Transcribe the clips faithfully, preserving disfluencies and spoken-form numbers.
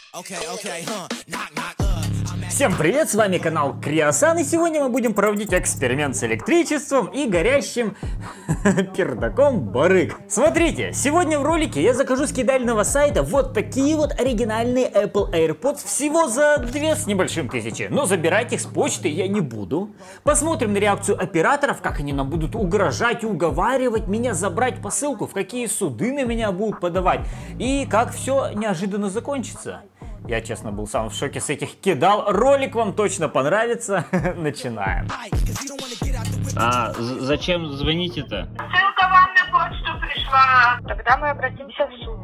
Всем привет, с вами канал Криосан, и сегодня мы будем проводить эксперимент с электричеством и горящим пердаком барыг. Смотрите, сегодня в ролике я закажу с кидального сайта вот такие вот оригинальные Apple AirPods всего за две с небольшим тысячи, но забирать их с почты я не буду. Посмотрим на реакцию операторов, как они нам будут угрожать, уговаривать меня забрать посылку, в какие суды на меня будут подавать и как все неожиданно закончится. Я, честно, был сам в шоке с этих кидал. Ролик вам точно понравится. Начинаем. А зачем звоните-то? Ссылка вам на почту пришла. Тогда мы обратимся в суд.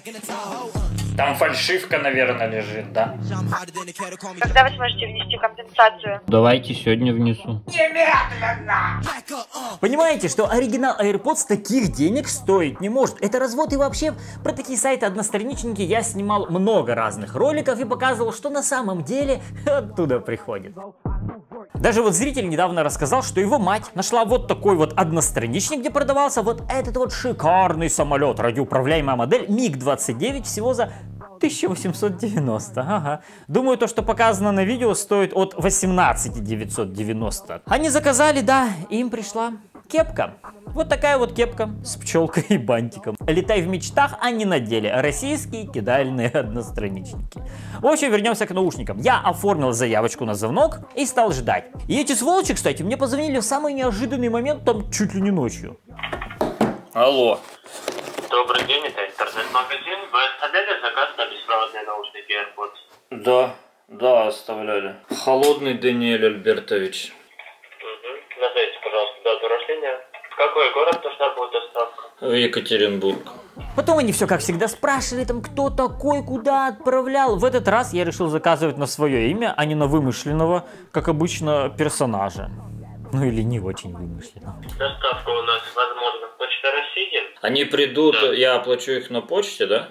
Там фальшивка, наверное, лежит, да? Когда вы сможете внести компенсацию? Давайте сегодня внесу. Немедленно! Понимаете, что оригинал AirPods таких денег стоить не может. Это развод, и вообще про такие сайты одностраничники я снимал много разных роликов и показывал, что на самом деле оттуда приходит. Даже вот зритель недавно рассказал, что его мать нашла вот такой вот одностраничник, где продавался вот этот вот шикарный самолет, радиоуправляемая модель миг двадцать девять всего за тысяча восемьсот девяносто. Ага. Думаю, то, что показано на видео, стоит от восемнадцати девятисот девяноста. Они заказали, да, и им пришла кепка. Вот такая вот кепка с пчелкой и бантиком. Летай в мечтах, а не на деле. Российские кидальные одностраничники. В общем, вернемся к наушникам. Я оформил заявочку на звонок и стал ждать. И эти сволочи, кстати, мне позвонили в самый неожиданный момент, там чуть ли не ночью. Алло. Добрый день, это интернет-магазин. Вы оставляли заказ на беспроводные наушники AirPods? Да, да, оставляли. Холодный Даниэль Альбертович. Угу. Назовите, пожалуйста, дату рождения. В какой город нужна будет доставка? В Екатеринбург. Потом они все, как всегда, спрашивали, там, кто такой, куда отправлял. В этот раз я решил заказывать на свое имя, а не на вымышленного, как обычно, персонажа. Ну или не очень вымышленного. Доставка у нас возможна в Почта России. Они придут, Да. я оплачу их на почте, да?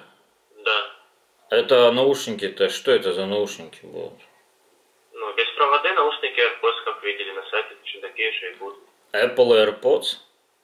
Да. Это наушники-то, что это за наушники будут? Ну, беспроводные наушники AirPods, как видели на сайте, точно такие же и будут. Apple AirPods?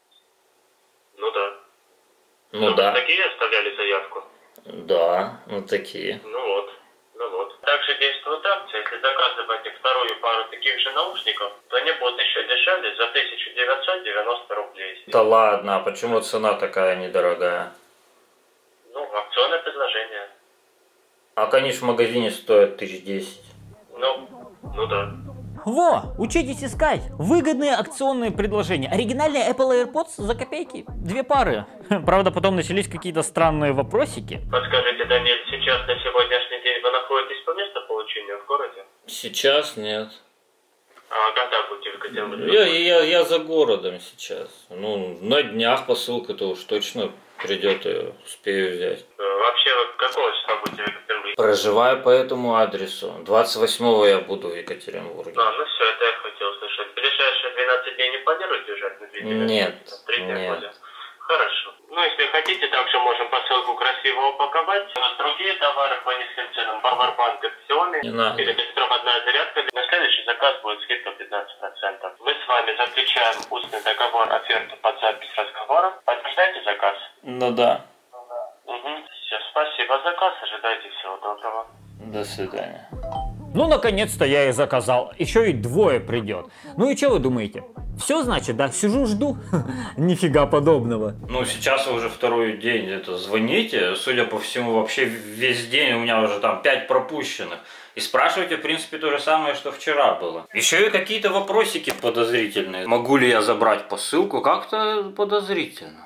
Ну да. Ну да. Такие оставляли заявку? Да, ну такие. Ну вот. Ну вот. Также действует акция. Если заказываете вторую пару таких же наушников, то они будут еще дешевле за тысячу девятьсот девяносто рублей. Да ладно, а почему цена такая недорогая? Ну, акционное предложение. А они ж в магазине стоят тысяч десять. Ну, ну да. Во, учитесь искать выгодные акционные предложения. Оригинальные Apple AirPods за копейки. Две пары. Правда, потом начались какие-то странные вопросики. Подскажите, Даниэль, сейчас на сегодняшний день вы находитесь по месту получения в городе? Сейчас нет. А когда будете в Екатеринбурге? Я, я, я за городом сейчас. Ну, на днях посылка-то уж точно придет, и успею взять. Вообще, вы какого числа будете в Екатеринбурге? Проживаю по этому адресу. двадцать восьмого я буду в Екатеринбурге. А, ну все, это я хотел услышать. В ближайшие двенадцать дней не планируете уезжать на две недели? Нет, Три дня нет. ходят. Хорошо. Ну, если хотите, также можем посылку красиво упаковать. У нас другие товары по низким ценам. Powerbank от Xiaomi. Не надо. Или беспроводная зарядка. На следующий заказ будет скидка пятнадцать процентов. Мы с вами заключаем устный договор, оферту под запись разговора. Подтверждаете заказ? Ну да. Угу. Все, спасибо за заказ. Ожидайте, всего доброго. До свидания. Ну, наконец-то я и заказал. Еще и двое придет. Ну и что вы думаете? Все, значит, да? Сижу, жду. Нифига подобного. Ну, сейчас уже второй день это звоните. Судя по всему, вообще весь день у меня уже там пять пропущенных. И спрашивайте, в принципе, то же самое, что вчера было. Еще и какие-то вопросики подозрительные. Могу ли я забрать посылку? Как-то подозрительно.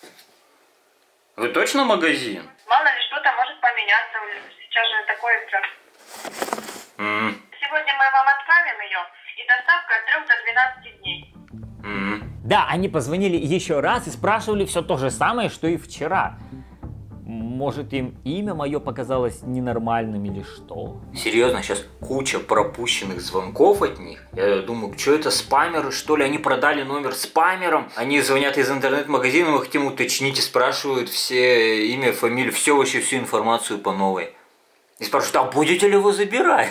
Вы точно магазин? Мало ли что-то может поменяться. Сейчас же такое все. Mm. Сегодня мы вам отправим ее, и доставка от трёх до двенадцати дней. Mm. Да, они позвонили еще раз и спрашивали все то же самое, что и вчера. Может, им имя мое показалось ненормальным или что? Серьезно, сейчас куча пропущенных звонков от них. Я думаю, что это, спамеры, что ли? Они продали номер спамером. Они звонят из интернет-магазина, мы хотим уточнить и спрашивают все имя, фамилию, все вообще, всю информацию по новой. И спрашивают, а будете ли вы забирать?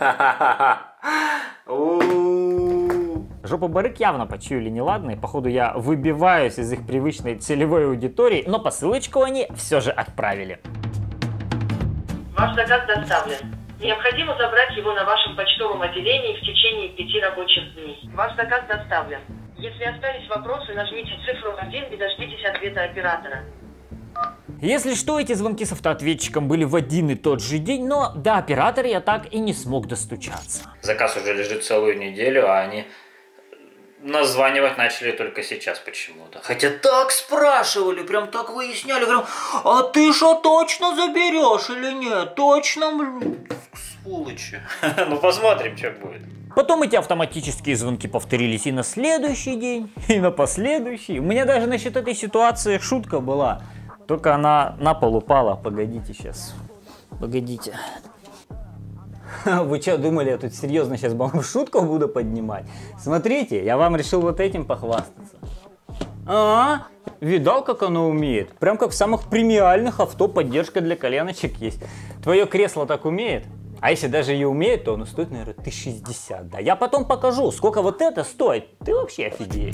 Жопа барыг явно почуяли неладное. Походу, я выбиваюсь из их привычной целевой аудитории, но посылочку они все же отправили. Ваш заказ доставлен. Необходимо забрать его на вашем почтовом отделении в течение пяти рабочих дней. Ваш заказ доставлен. Если остались вопросы, нажмите цифру один и дождитесь ответа оператора. Если что, эти звонки с автоответчиком были в один и тот же день, но до оператора я так и не смог достучаться. Заказ уже лежит целую неделю, а они названивать начали только сейчас почему-то. Хотя так спрашивали, прям так выясняли, говорю, а ты что, точно заберешь или нет? Точно, блин? Сволочи. Ну посмотрим, что будет. Потом эти автоматические звонки повторились и на следующий день, и на последующий. У меня даже насчет этой ситуации шутка была. Только она на пол упала. Погодите сейчас. Погодите. Вы что думали, я тут серьезно сейчас вам шутку буду поднимать? Смотрите, я вам решил вот этим похвастаться. А, видал, как оно умеет? Прям как в самых премиальных авто поддержка для коленочек есть. Твое кресло так умеет? А если даже и умеет, то оно стоит, наверное, тысяч шестьдесят. Да, я потом покажу, сколько вот это стоит. Ты вообще офигеешь.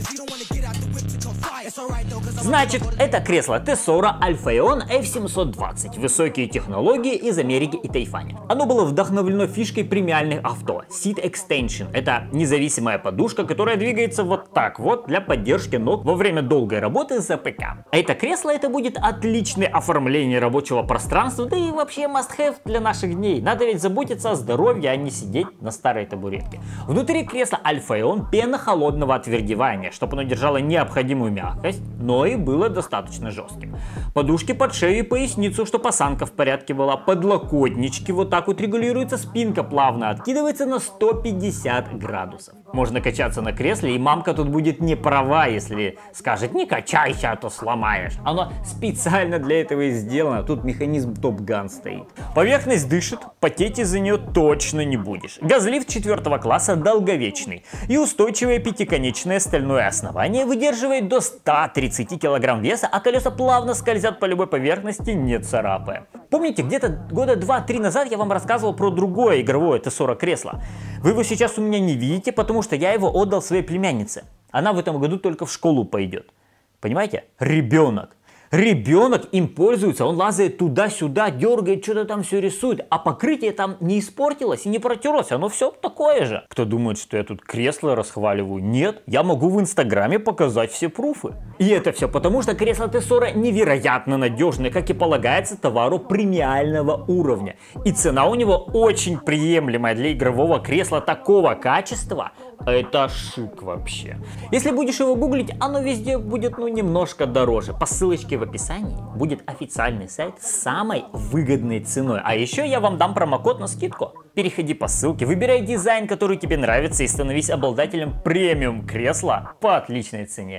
Значит, это кресло Tesoro Alphaeon эф семьсот двадцать. Высокие технологии из Америки и Тайваня. Оно было вдохновлено фишкой премиальных авто. Seat Extension. Это независимая подушка, которая двигается вот так вот для поддержки ног во время долгой работы за ПК. А это кресло, это будет отличное оформление рабочего пространства, да и вообще must-have для наших дней. Надо ведь заботиться о здоровье, а не сидеть на старой табуретке. Внутри кресла Alphaeon пена холодного отвердевания, чтобы оно держало необходимую мягкость, но и было достаточно жестким. Подушки под шею и поясницу, чтобы осанка в порядке была. Подлокотнички вот так вот регулируется, спинка плавно откидывается на сто пятьдесят градусов. Можно качаться на кресле, и мамка тут будет не права, если скажет не качайся, а то сломаешь. Оно специально для этого и сделано, тут механизм Top Gun стоит. Поверхность дышит, потеть из-за нее точно не будешь. Газлифт четвертого класса долговечный и устойчивое пятиконечное стальное основание выдерживает до ста тридцати килограмм веса, а колеса плавно скользят по любой поверхности, не царапая. Помните, где-то года два-три назад я вам рассказывал про другое игровое Tesoro кресло? Вы его сейчас у меня не видите, потому что я его отдал своей племяннице. Она в этом году только в школу пойдет. Понимаете? Ребенок. Ребенок им пользуется, он лазает туда-сюда, дергает, что-то там все рисует, а покрытие там не испортилось и не протерлось, оно все такое же. Кто думает, что я тут кресло расхваливаю? Нет, я могу в инстаграме показать все пруфы. И это все потому, что кресло Tesoro невероятно надежное, как и полагается товару премиального уровня. И цена у него очень приемлемая для игрового кресла такого качества. Это шик вообще. Если будешь его гуглить, оно везде будет ну немножко дороже. По ссылочке в описании будет официальный сайт с самой выгодной ценой. А еще я вам дам промокод на скидку. Переходи по ссылке, выбирай дизайн, который тебе нравится, и становись обладателем премиум кресла по отличной цене.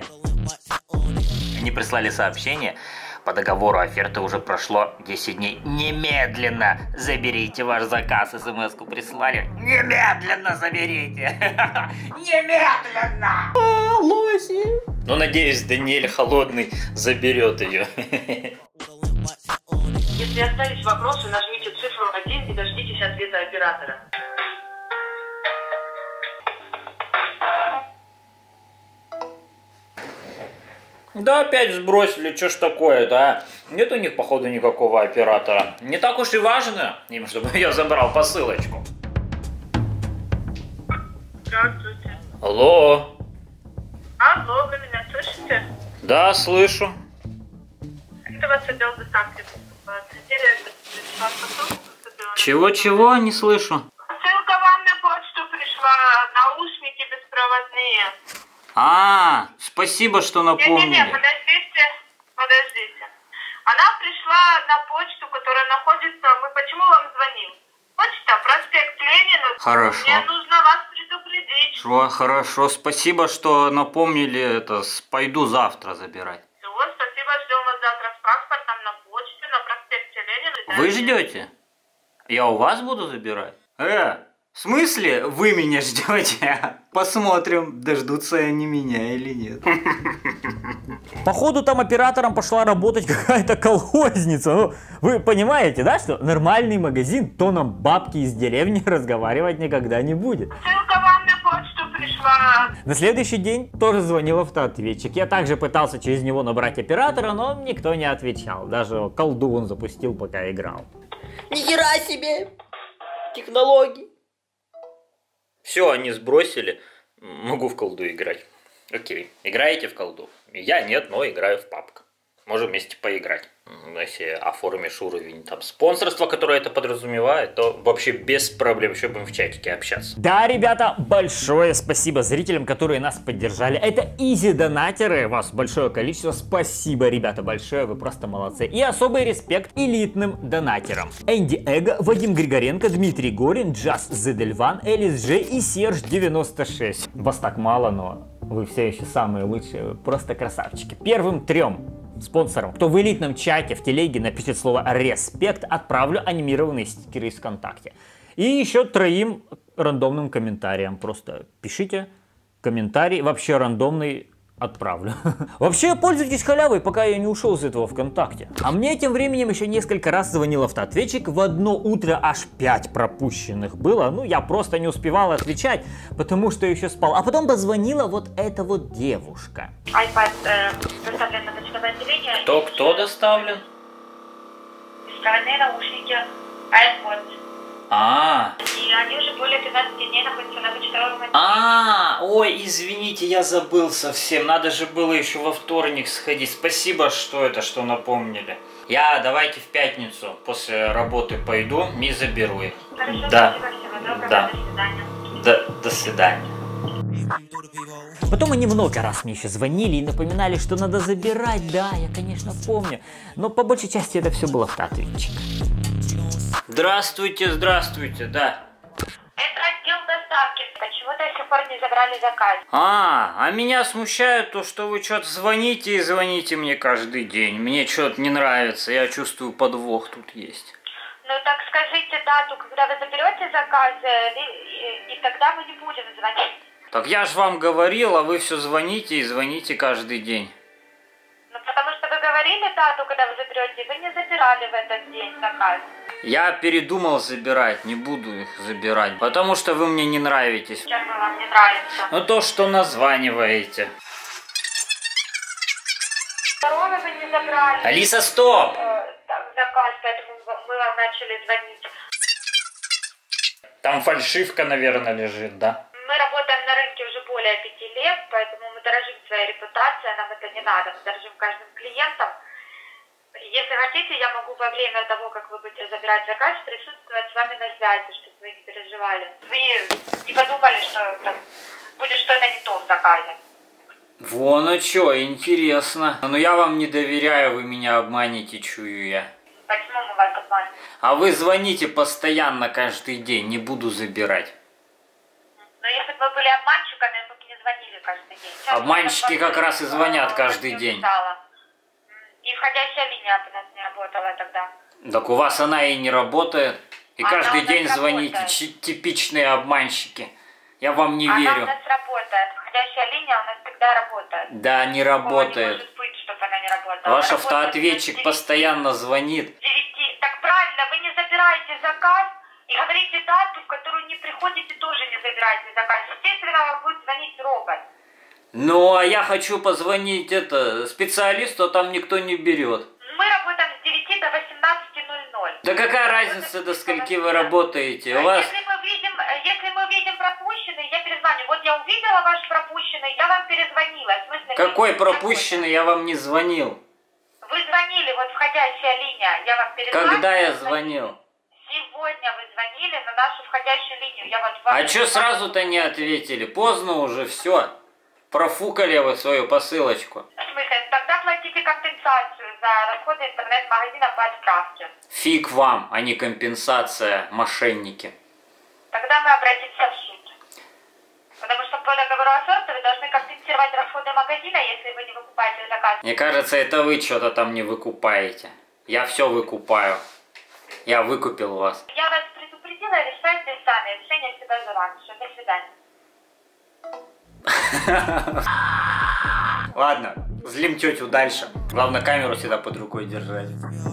Они прислали сообщение. По договору оферты уже прошло десять дней. Немедленно заберите ваш заказ. СМС-ку прислали. Немедленно заберите. Немедленно. А, лоси. Ну, надеюсь, Даниэль Холодный заберет ее. Если остались вопросы, нажмите цифру один и дождитесь ответа оператора. Да, опять сбросили, что ж такое-то, а? Нет у них, походу, никакого оператора. Не так уж и важно им, чтобы я забрал посылочку. Здравствуйте. Алло. Алло, вы меня слышите? Да, слышу. Это вас отдел доставки. Неделя пришла посылка. Чего-чего, не слышу. Ссылка вам на почту пришла, наушники беспроводные. А, спасибо, что напомнили. Не-не-не, подождите, подождите. Она пришла на почту, которая находится... Мы почему вам звоним? Почта, проспект Ленина. Хорошо. Мне нужно вас предупредить. Шо, хорошо, спасибо, что напомнили это. Пойду завтра забирать. Все, спасибо, ждем вас завтра с паспортом на почте, на проспекте Ленина. Вы ждете? Я у вас буду забирать? Э, в смысле вы меня ждете? Посмотрим, дождутся они меня или нет. Походу там оператором пошла работать какая-то колхозница. Ну, вы понимаете, да, что нормальный магазин тоном бабки из деревни разговаривать никогда не будет. Ссылка вам на почту пришла. На следующий день тоже звонил автоответчик. Я также пытался через него набрать оператора, но никто не отвечал. Даже колду он запустил, пока играл. Нихера себе! Технологии. Все, они сбросили. Могу в колду играть. Окей. Играете в колду? Я нет, но играю в пабг. Можем вместе поиграть. Если оформишь уровень там спонсорства, которое это подразумевает, то вообще без проблем еще будем в чатике общаться. Да, ребята, большое спасибо зрителям, которые нас поддержали. Это изи-донатеры, вас большое количество. Спасибо, ребята, большое, вы просто молодцы. И особый респект элитным донатерам. Энди Эго, Вадим Григоренко, Дмитрий Горин, Джаз Зедельван, Элис Джей и Серж девяносто шесть. Вас так мало, но вы все еще самые лучшие, вы просто красавчики. Первым трем спонсорам, кто в элитном чате в телеге напишет слово «респект», отправлю анимированные стикеры из ВКонтакте. И еще троим рандомным комментариям. Просто пишите комментарий, вообще рандомный отправлю. Вообще пользуйтесь халявой, пока я не ушел из этого ВКонтакте. А мне тем временем еще несколько раз звонил автоответчик. В одно утро аж пять пропущенных было. Ну, я просто не успевал отвечать, потому что еще спал. А потом позвонила вот эта вот девушка. iPad э, доставлен на почтовое отделение. Кто, кто доставлен? Беспроводные наушники AirPods. А, И они уже более пятнадцати дней находятся на почтовом отделении. а, ой, извините, я забыл совсем. Надо же было еще во вторник сходить. Спасибо, что это, что напомнили. Я давайте в пятницу после работы пойду и заберу их. Хорошо, Да. спасибо, всего доброго, Да. до свидания. До, до свидания. Потом они много раз мне еще звонили и напоминали, что надо забирать. Да, я, конечно, помню. Но по большей части это все было автоответчик. Здравствуйте, здравствуйте, да. Это отдел доставки. Почему до сих пор не забрали заказ? А, а меня смущает то, что вы что-то звоните и звоните мне каждый день. Мне что-то не нравится, я чувствую подвох тут есть. Ну так скажите дату, когда вы заберете заказ, и, и- и тогда мы не будем звонить. Так я же вам говорил, а вы все звоните и звоните каждый день. Ну потому что вы говорили дату, когда вы заберете, и вы не забирали в этот день заказ. Я передумал забирать, не буду их забирать, потому что вы мне не нравитесь. Чем вам не нравится? Ну то, что названиваете. Второго вы не забрали Алиса, стоп! э, там, заказ, поэтому мы вам начали звонить. Там фальшивка, наверное, лежит, да? Мы работаем на рынке уже более пяти лет, поэтому мы дорожим своей репутацией, нам это не надо, мы дорожим каждым клиентом. Если хотите, я могу во время того, как вы будете забирать заказ, присутствовать с вами на связи, чтобы вы не переживали. Вы не подумали, что там будет что-то не то в заказе. Вон, а чё, интересно. Но я вам не доверяю, вы меня обманете, чую я. Почему мы вас обманем? А вы звоните постоянно каждый день, не буду забирать. Но если бы вы были обманщиками, мы бы не звонили каждый день. Сейчас Обманщики я как раз и звонят э, каждый не день. устала. И входящая линия у нас не работала тогда. Так у вас она и не работает. И Она каждый у нас день звоните, работает. чи- типичные обманщики. Я вам не Она верю. у нас работает. Входящая линия у нас всегда работает. Да, не Такого не работает. может быть, чтобы она не работала. Ваш Работает автоответчик с девяти- постоянно звонит. с девяти. Так правильно, вы не забираете заказ и говорите дату, в которую не приходите, тоже не забираете заказ. Естественно, вам будет звонить робот. Ну, а я хочу позвонить это специалисту, а там никто не берет. Мы работаем с девяти до восемнадцати ноль-ноль. Да какая разница, до скольки вы работаете? У вас... Если мы видим, если мы видим пропущенный, я перезвоню. Вот я увидела ваш пропущенный, я вам перезвонила. В смысле, Какой вы- пропущенный? Я вам не звонил. Вы звонили, вот входящая линия. Я вам перезвонила. Когда я звонил? Сегодня вы звонили на нашу входящую линию. Я вот вам А чё сразу-то не ответили? Поздно уже, все. Профукали вы свою посылочку. В смысле, тогда платите компенсацию за расходы интернет-магазина по отправке. Фиг вам, а не компенсация, мошенники. Тогда мы обратимся в суд. Потому что по договору о сорте вы должны компенсировать расходы магазина, если вы не выкупаете заказ. Мне кажется, это вы что-то там не выкупаете. Я все выкупаю. Я выкупил вас. Я вас предупредила, решайте сами. Решение всегда за вами. Всё, до свидания. Ладно, злим тетю дальше. Главное, камеру всегда под рукой держать.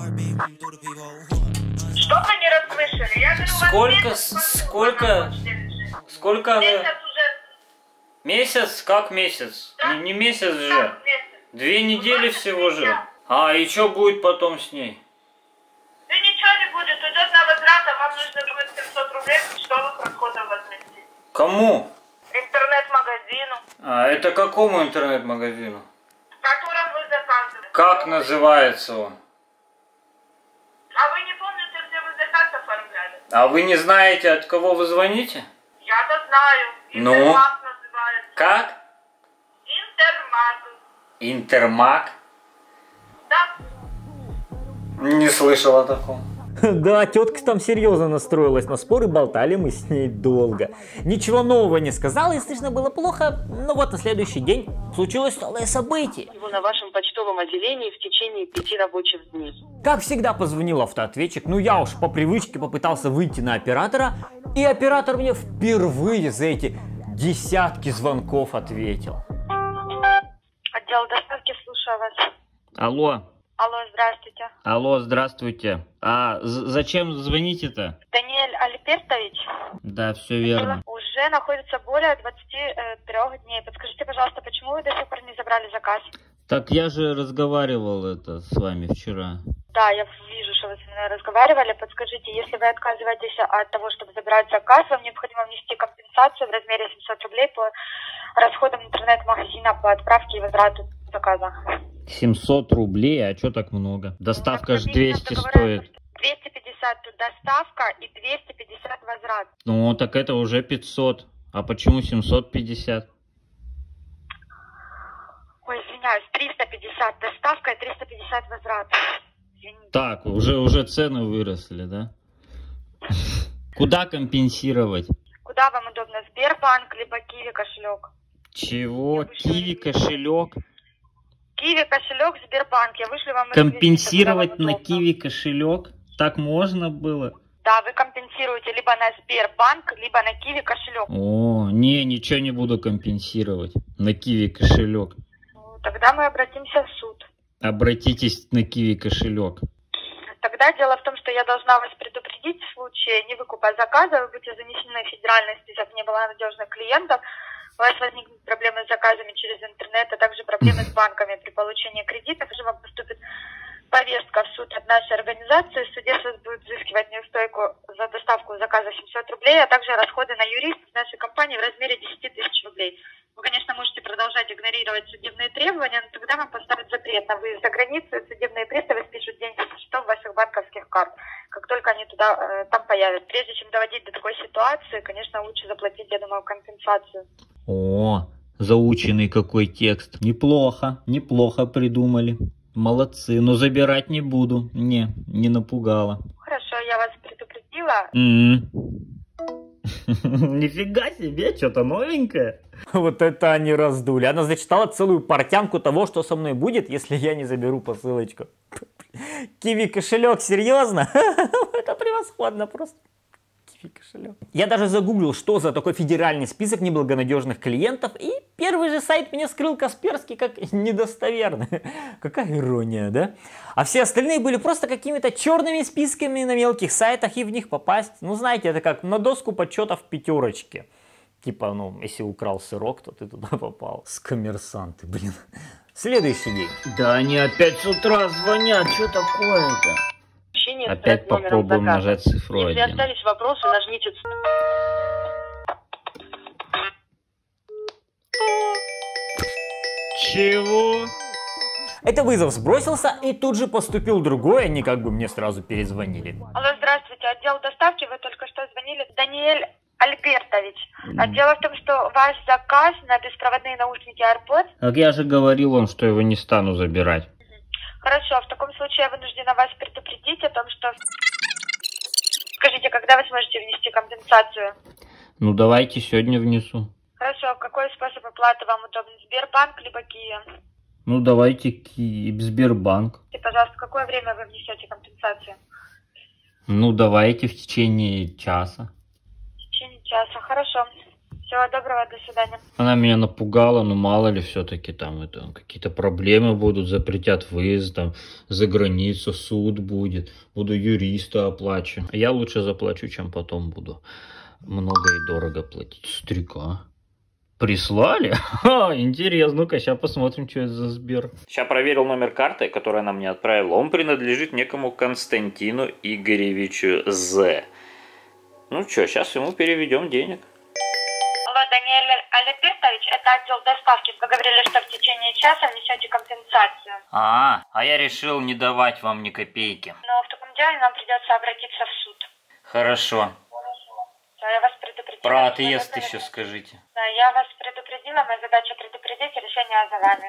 Что вы не расслышали? Я говорю, Сколько, у вас месяц, с- сколько, на почте лежит. сколько... Месяц уже. Месяц? Как месяц? Да. Не, не месяц же. Как месяц? Две недели двадцать всего три же. дня. А, и что будет потом с ней? Да ничего не будет. Уже Кому? Интернет-магазину, А, это какому интернет-магазину? в котором вы заказывали. Как называется он? А вы не помните, где вы заказ оформляли? А вы не знаете, от кого вы звоните? Я-то знаю. Ну? Интермаг называется. Как? Интермаг. Интермаг? Да. Не слышал о таком. Да, тетка там серьезно настроилась на спор, и болтали мы с ней долго. Ничего нового не сказала, и слышно было плохо, но вот на следующий день случилось новое событие. Его на вашем почтовом отделении в течение пяти рабочих дней. Как всегда позвонил автоответчик, ну я уж по привычке попытался выйти на оператора, и оператор мне впервые за эти десятки звонков ответил. Отдел доставки, слушаю вас. Алло. Алло, здравствуйте. Алло, здравствуйте. А зачем звоните-то? Даниэль Альбертович Да, все верно. уже находится более двадцати трёх дней. Подскажите, пожалуйста, почему вы до сих пор не забрали заказ? Так я же разговаривал это с вами вчера. Да, я вижу, что вы со мной разговаривали. Подскажите, если вы отказываетесь от того, чтобы забрать заказ, вам необходимо внести компенсацию в размере семьсот рублей по расходам интернет-магазина по отправке и возврату заказа. семьсот рублей? А что так много? Доставка же Ну, двести договора- стоит. двести пятьдесят тут доставка и двести пятьдесят возврат. Ну, так это уже пятьсот. А почему семьсот пятьдесят? Ой, извиняюсь, триста пятьдесят доставка и триста пятьдесят возврат. Извините. Так, уже, уже цены выросли, да? Куда компенсировать? Куда вам удобно? Сбербанк либо Киви кошелек? Чего? Киви кошелек? Киви кошелек, Сбербанк. Я вышлю вам... Компенсировать реквизиты, куда на вам удобно. Киви кошелек? Так можно было? Да, вы компенсируете либо на Сбербанк, либо на Киви кошелек. О, не, ничего не буду компенсировать на Киви кошелек. Ну, тогда мы обратимся в суд. Обратитесь на Киви кошелек. Тогда дело в том, что я должна вас предупредить в случае невыкупа заказа, вы будете занесены в федеральный список неблагонадежных клиентов, у вас возникнут проблемы с заказами через интернет, а также проблемы с банками при получении кредитов, уже вам поступит повестка в суд от нашей организации, в суде суд будет взыскивать неустойку за доставку заказа семьсот рублей, а также расходы на юристов нашей компании в размере десять тысяч рублей. Вы, конечно, можете продолжать игнорировать судебные требования, но тогда вам поставят запрет на выезд за границу, и судебные приставы спишут деньги со счетов ваших банковских карт, как только они туда, э, там появятся. Прежде чем доводить до такой ситуации, конечно, лучше заплатить, я думаю, компенсацию. О, заученный какой текст. Неплохо, неплохо придумали. Молодцы, но забирать не буду. Не, не напугало. Хорошо, я вас предупредила. М-м. Нифига себе, что-то новенькое. Вот это они раздули. Она зачитала целую портянку того, что со мной будет, если я не заберу посылочку. Киви кошелек, серьезно? Это превосходно просто. Киви кошелек. Я даже загуглил, что за такой федеральный список неблагонадежных клиентов, и первый же сайт мне скрыл Касперский как недостоверный. Какая ирония, да? А все остальные были просто какими-то черными списками на мелких сайтах, и в них попасть, ну знаете, это как на доску подсчетов пятерочки. Типа, ну, если украл сырок, то ты туда попал. С коммерсанты, блин. Следующий день. Да они опять с утра звонят, что такое-то? Общение с Опять номером попробуем заказа. нажать цифру Если один. остались вопросы, нажмите ц- Чего? Это вызов сбросился, и тут же поступил другой, они как бы мне сразу перезвонили. Алло, здравствуйте, отдел доставки, вы только что звонили. Даниэль Альбертович. А дело в том, что ваш заказ на беспроводные наушники AirPods... Так я же говорил вам, что его не стану забирать. Хорошо, в таком случае я вынуждена вас предупредить о том, что... Скажите, когда вы сможете внести компенсацию? Ну давайте сегодня внесу. Хорошо, какой способ оплаты вам удобен? Сбербанк либо Киви? Ну давайте Ки- Сбербанк. И, пожалуйста, в какое время вы внесете компенсацию? Ну давайте в течение часа. В течение часа. Хорошо. Всего доброго, до свидания. Она меня напугала, но мало ли все-таки там это какие-то проблемы будут, запретят выезд там за границу, суд будет, буду юриста оплачу. Я лучше заплачу, чем потом буду много и дорого платить. Стрика. Прислали? Ха, интересно. Ну-ка, сейчас посмотрим, что это за Сбер. Сейчас проверил номер карты, которую она мне отправила. Он принадлежит некому Константину Игоревичу З. Ну что, сейчас ему переведем денег. Даниэль Алибертович, это отдел доставки. Вы говорили, что в течение часа внесете компенсацию. А, а я решил не давать вам ни копейки. Но в таком деле нам придется обратиться в суд. Хорошо. Да, я вас предупредила. Про отъезд еще скажите. Да, я вас предупредила, моя задача предупредить, решение за вами.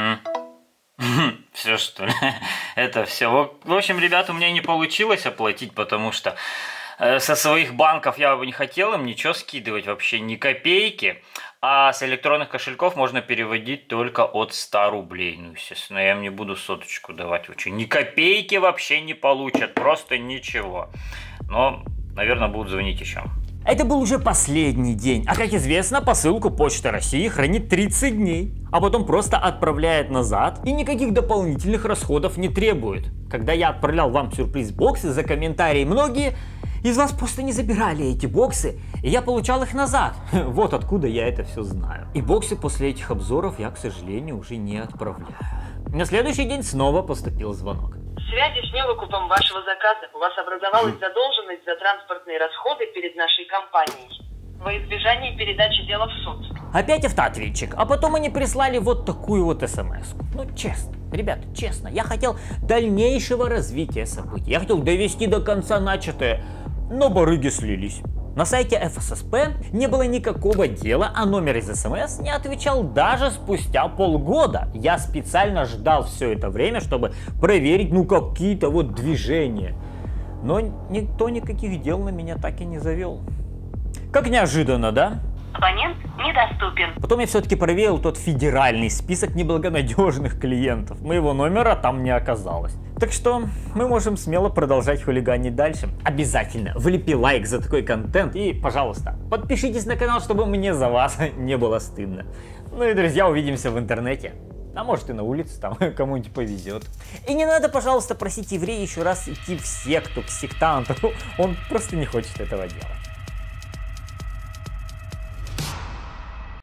Mm. Все что ли? Это все. В общем, ребята, у меня не получилось оплатить, потому что э, со своих банков я бы не хотел им ничего скидывать, вообще ни копейки. А с электронных кошельков можно переводить только от ста рублей. Ну, естественно, я им не буду соточку давать. Вообще, ни копейки вообще не получат, просто ничего. Но, наверное, будут звонить еще. Это был уже последний день, а как известно, посылку Почта России хранит тридцать дней, а потом просто отправляет назад и никаких дополнительных расходов не требует. Когда я отправлял вам сюрприз-боксы за комментарии, многие из вас просто не забирали эти боксы, и я получал их назад. Вот откуда я это все знаю. И боксы после этих обзоров я, к сожалению, уже не отправляю. На следующий день снова поступил звонок. В связи с невыкупом вашего заказа у вас образовалась задолженность за транспортные расходы перед нашей компанией. Во избежание передачи дела в суд. Опять автоответчик, а потом они прислали вот такую вот смс-ку. Ну честно, ребята, честно, я хотел дальнейшего развития событий. Я хотел довести до конца начатое, но барыги слились. На сайте эф эс эс пэ не было никакого дела, а номер из смс не отвечал даже спустя полгода. Я специально ждал все это время, чтобы проверить, ну, какие-то вот движения. Но никто никаких дел на меня так и не завел. Как неожиданно, да? Абонент недоступен. Потом я все-таки проверил тот федеральный список неблагонадежных клиентов. Моего номера там не оказалось. Так что мы можем смело продолжать хулиганить дальше. Обязательно влепи лайк за такой контент и, пожалуйста, подпишитесь на канал, чтобы мне за вас не было стыдно. Ну и, друзья, увидимся в интернете. А может и на улице, там кому-нибудь повезет. И не надо, пожалуйста, просить еврея еще раз идти в секту, к сектанту. Он просто не хочет этого делать.